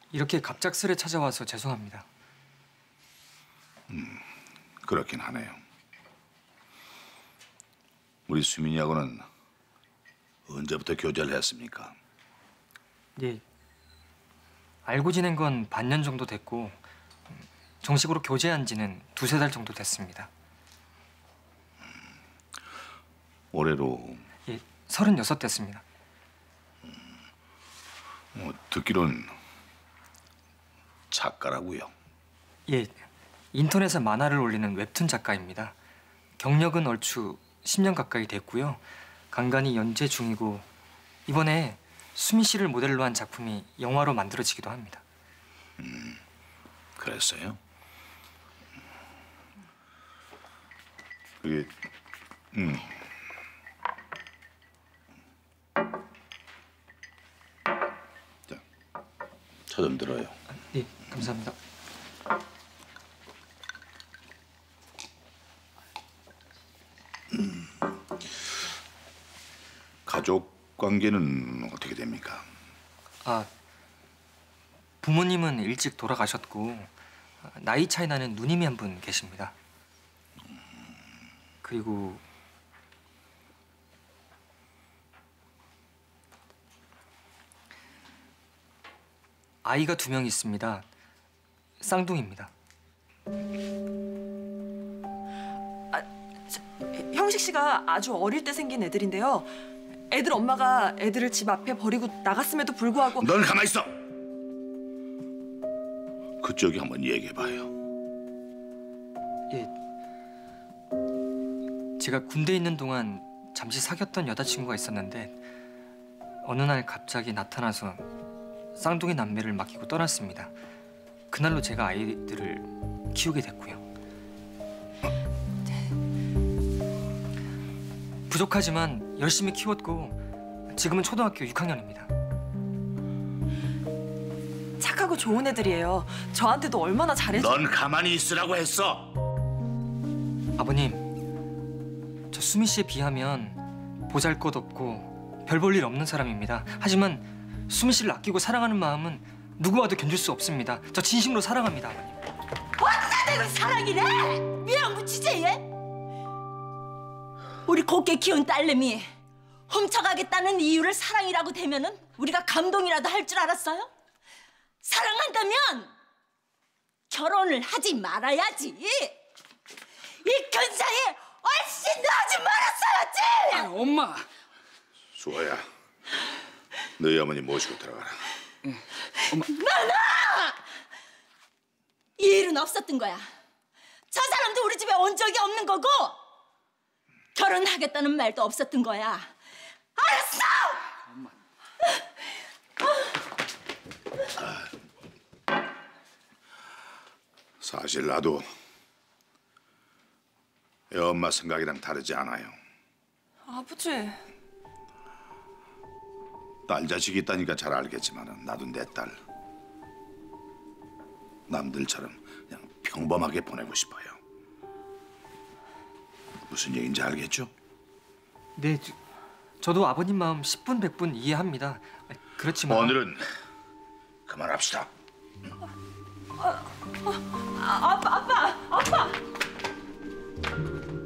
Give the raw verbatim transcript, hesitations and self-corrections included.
이렇게 갑작스레 찾아와서 죄송합니다. 음, 그렇긴 하네요. 우리 수민이하고는 언제부터 교제를 했습니까? 예, 알고 지낸 건 반년 정도 됐고 정식으로 교제한 지는 두세 달 정도 됐습니다. 음, 올해로? 예, 서른여섯 됐습니다. 음, 뭐 듣기론 작가라고요? 예, 인터넷에 만화를 올리는 웹툰 작가입니다. 경력은 얼추 십 년 가까이 됐고요. 간간히 연재 중이고 이번에 수미 씨를 모델로 한 작품이 영화로 만들어지기도 합니다. 음, 그랬어요? 그게, 음. 자, 차 좀 들어요. 아, 네, 감사합니다. 음. 가족 관계는 어떻게 됩니까? 아, 부모님은 일찍 돌아가셨고 나이 차이 나는 누님이 한 분 계십니다. 그리고 아이가 두 명 있습니다. 쌍둥이입니다. 아, 저, 형식 씨가 아주 어릴 때 생긴 애들인데요. 애들 엄마가 애들을 집 앞에 버리고 나갔음에도 불구하고. 넌 가만히 있어. 그쪽이 한번 얘기해봐요. 예, 제가 군대에 있는 동안 잠시 사귀었던 여자친구가 있었는데 어느 날 갑자기 나타나서 쌍둥이 남매를 맡기고 떠났습니다. 그날로 제가 아이들을 키우게 됐고요. 부족하지만 열심히 키웠고 지금은 초등학교 육 학년입니다. 착하고 좋은 애들이에요. 저한테도 얼마나 잘해줘. 넌 가만히 있으라고 했어. 아버님, 저 수미 씨에 비하면 보잘것없고 별 볼 일 없는 사람입니다. 하지만 수미 씨를 아끼고 사랑하는 마음은 누구와도 견딜 수 없습니다. 저 진심으로 사랑합니다, 아버님. 어디다 대고 사랑이래? 미안부치지 얘? 우리 곱게 키운 딸내미 훔쳐가겠다는 이유를 사랑이라고 대면은 우리가 감동이라도 할 줄 알았어요? 사랑한다면 결혼을 하지 말아야지. 이 근사에 얼씬 더 하지 말았어야지. 아, 엄마. 수아야, 너희 어머니 모시고 들어가라. 응. 엄마. 나나! 이 일은 없었던 거야. 저 사람도 우리 집에 온 적이 없는 거고 결혼하겠다는 말도 없었던 거야. 알았어! 엄마. 아, 사실 나도 애 엄마 생각이랑 다르지 않아요. 아버지. 딸 자식이 있다니까 잘 알겠지만 나도 내 딸 남들처럼 그냥 평범하게 보내고 싶어요. 무슨 얘기인지 알겠죠? 네, 저, 저도 아버님 마음 십분 백분 이해합니다. 그렇지만 오늘은 그만합시다. 아, 아, 아빠, 아빠, 아빠!